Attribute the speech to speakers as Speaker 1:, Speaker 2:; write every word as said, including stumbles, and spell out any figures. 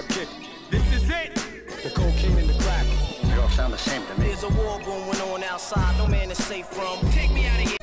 Speaker 1: hard kick. This is it. The cocaine and the crack.
Speaker 2: They all sound the same to me.
Speaker 3: There's a war going on outside, no man is safe from. Take me out of here.